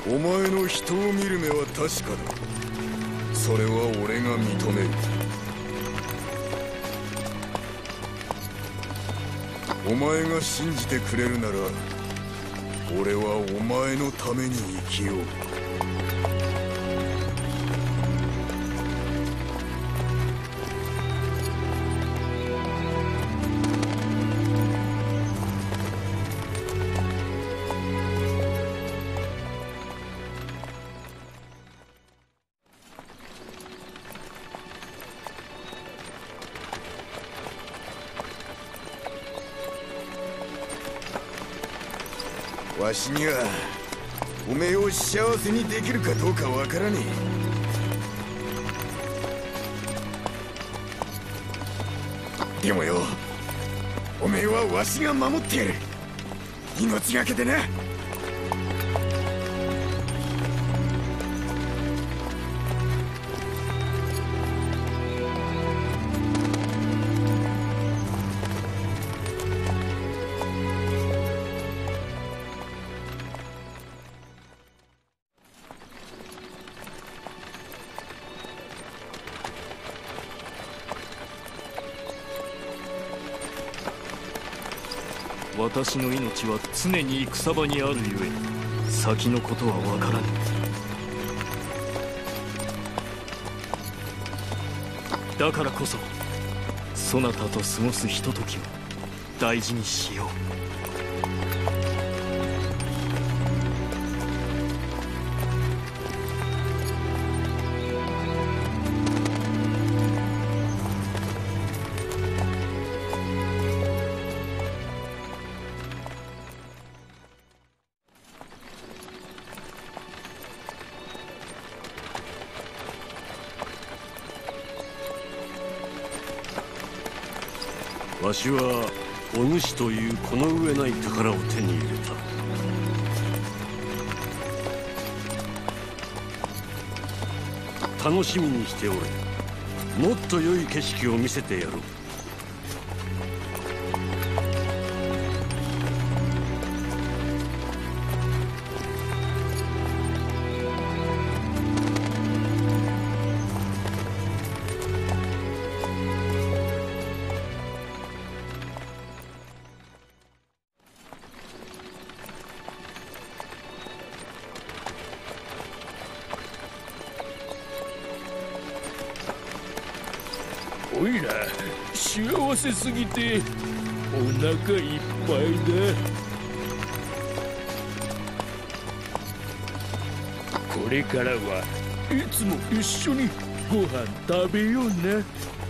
お前の人を見る目は確かだ。それは俺が認める。お前が信じてくれるなら、俺はお前のために生きよう。わしにはおめえを幸せにできるかどうかわからねえ。でもよ、おめえはわしが守ってやる。命がけでな。 私の命は常に戦場にあるゆえ、先のことは分からぬ。だからこそそなたと過ごすひとときを大事にしよう。 わしはお主というこの上ない宝を手に入れた。楽しみにしておれ。もっと良い景色を見せてやろう。 おいら幸せすぎてお腹いっぱいだ。これからはいつも一緒にご飯食べような。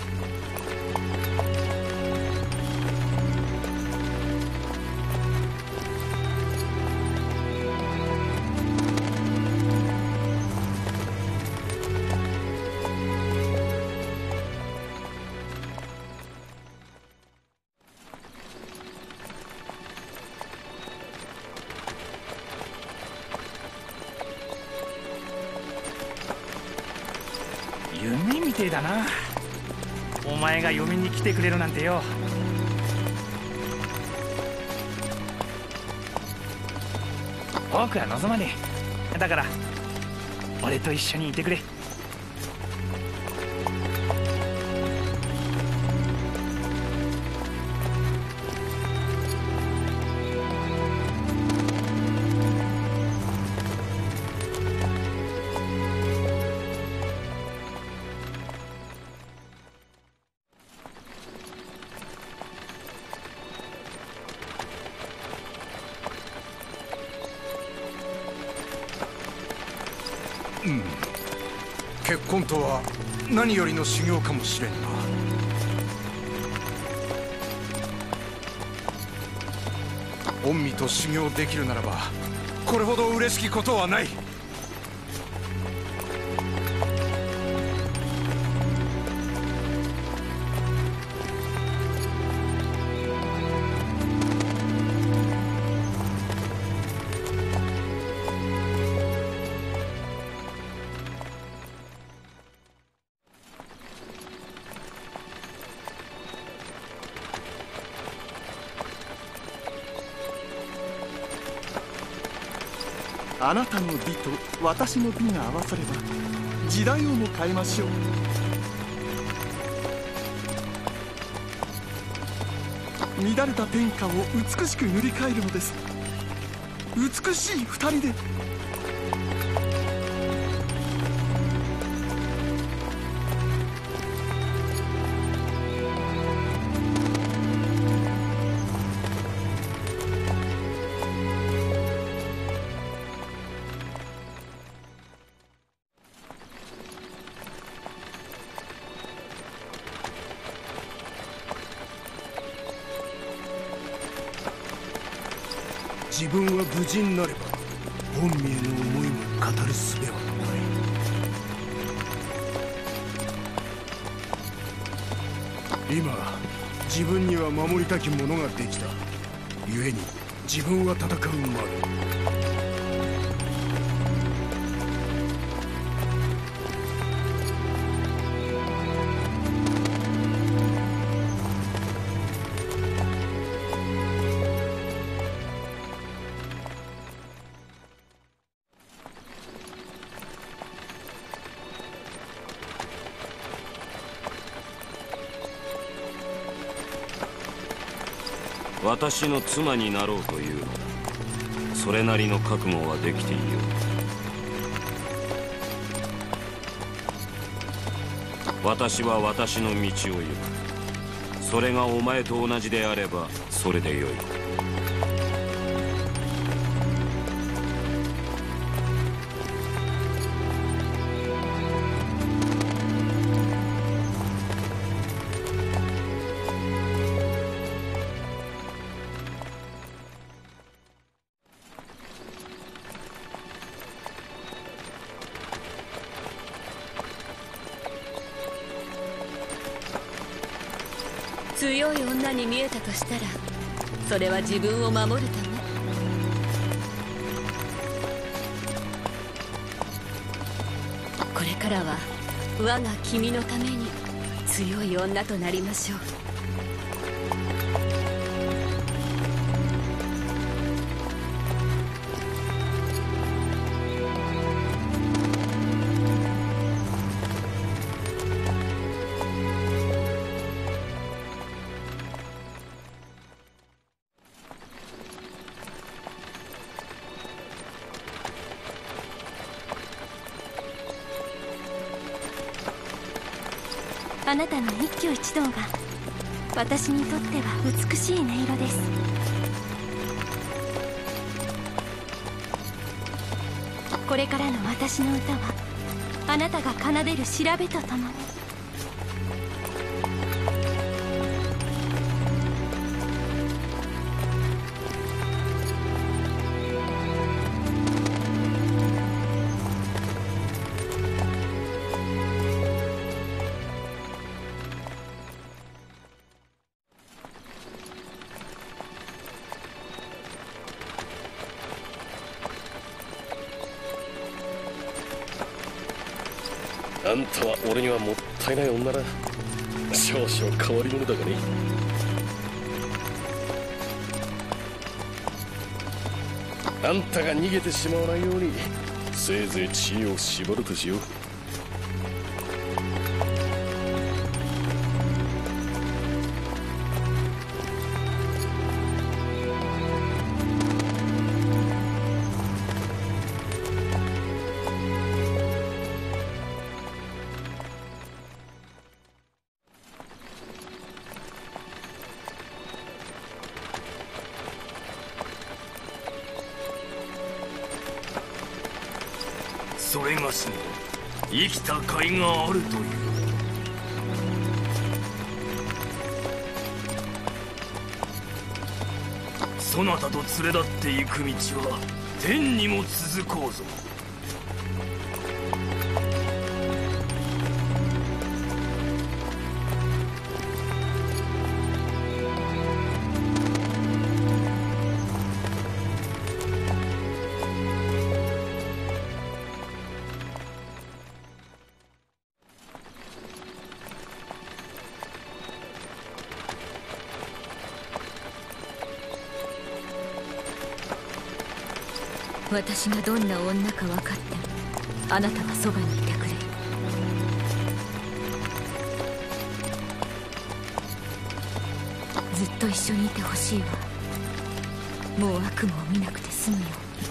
夢みてえだな。お前が嫁に来てくれるなんてよ。僕は望まねえ。だから俺と一緒にいてくれ。 結婚とは何よりの修行かもしれんな。御身と修行できるならばこれほど嬉しきことはない。 あなたの美と私の美が合わされば時代をも変えましょう。乱れた天下を美しく塗り替えるのです。美しい二人で。 自分は無事になれば本名の思いも語る術はない。今自分には守りたきものができた。故に自分は戦うまで。私の妻になろうというのだ。それなりの覚悟はできていよう。私は私の道を行く。それがお前と同じであればそれでよい。 強い女に見えたとしたら、それは自分を守るため。これからは我が君のために強い女となりましょう。 あなたの一挙一動が私にとっては美しい音色です。これからの私の歌はあなたが奏でる調べとともに。 あんたは俺にはもったいない女だ。少々変わり者だがね。あんたが逃げてしまわないようにせいぜい知恵を絞るとしよう。 それがしも生きた甲斐があるという。そなたと連れ立って行く道は天にも続こうぞ。 私がどんな女か分かってもあなたはそばにいてくれ。ずっと一緒にいてほしいわ。もう悪夢を見なくて済むよ。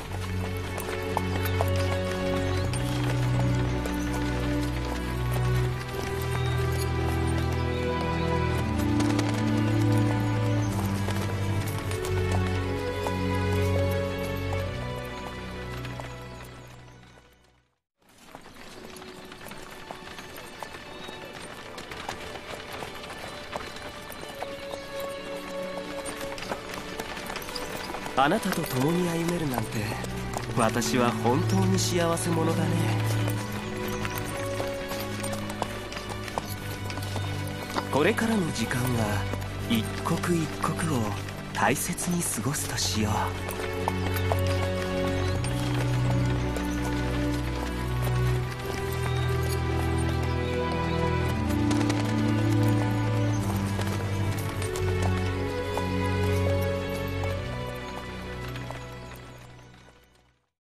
あなたと共に歩めるなんて、私は本当に幸せ者だね。これからの時間は一刻一刻を大切に過ごすとしよう。